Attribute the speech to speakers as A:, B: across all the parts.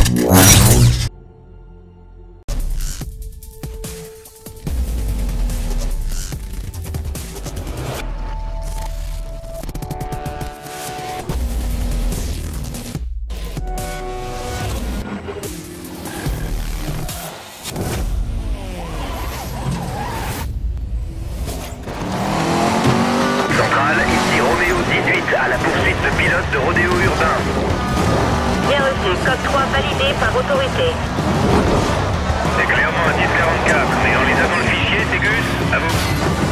A: à la poursuite de pilotes de rodéo urbain.
B: Bien reçu. Code 3 validé par autorité.
A: C'est clairement un 1044, mais en lisant dans le fichier, c'est Gus, à vous.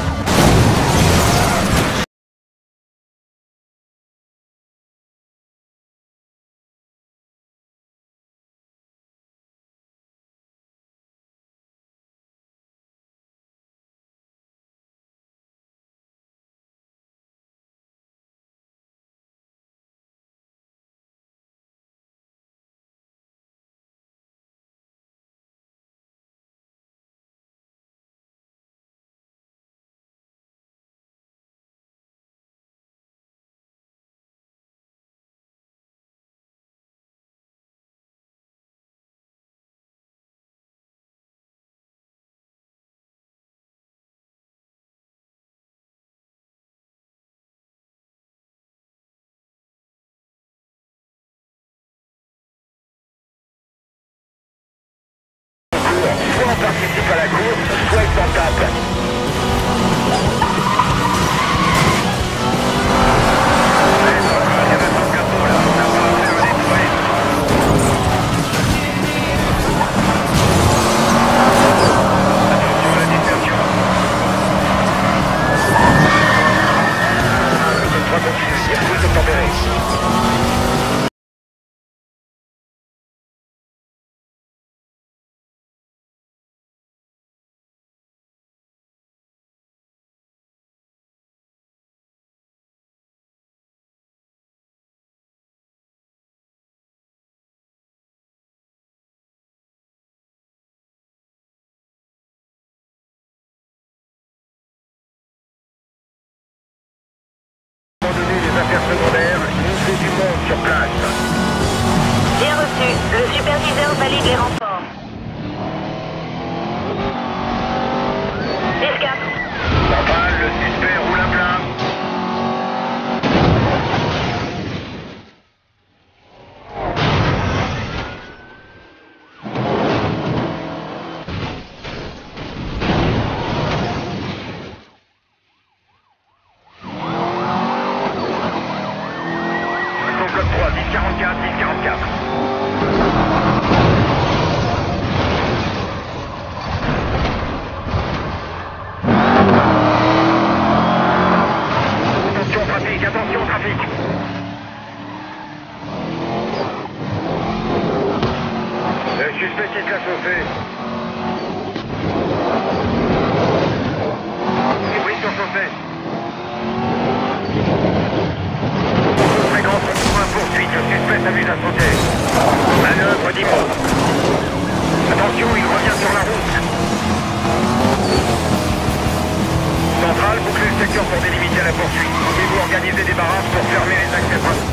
A: Soit on participe à la course, soit il s'en tape. Affaires secondaires, il fait du monde sur place.
B: Bien reçu. Le superviseur valide les renforts. 10-4.
A: Central, le suspect roule à plein. Code 3, 1044, 1044. Attention trafic. Le suspect quitte la chaussée. Hybride sur chaussée. Fréquence poursuite, le suspect s'amuse à sauter. Manœuvre 10 mots. Attention, il revient sur la route. Central, bouclez le secteur pour délimiter la poursuite. Pouvez-vous organiser des barrages pour fermer les accès principaux?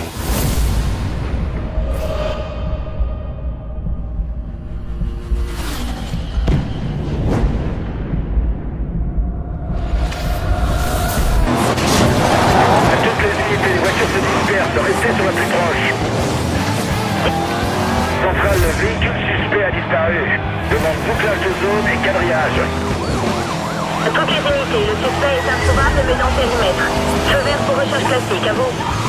A: Restez sur la plus proche. Central, le véhicule suspect a disparu. Demande bouclage de zone et quadrillage.
B: Toutes les unités, le suspect est introuvable mais dans périmètre. Feu vert pour recherche classique, à vous.